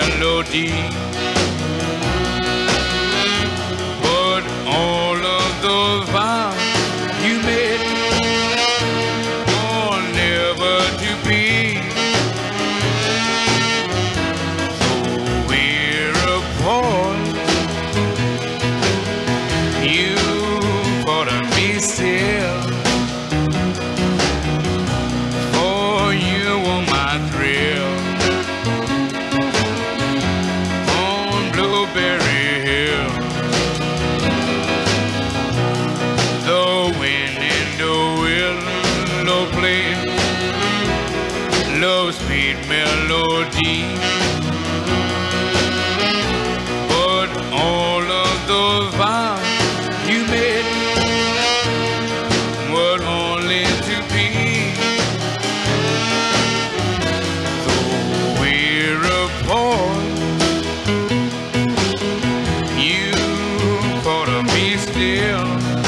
melody. But all of those vows you made are never to be. So we're apart. You thought of me still. For you were my thrill. On Blueberry Hill. The wind in the willow played love's sweet melody. But all of those vows you made were only to be. So we're apart. You thought of me still.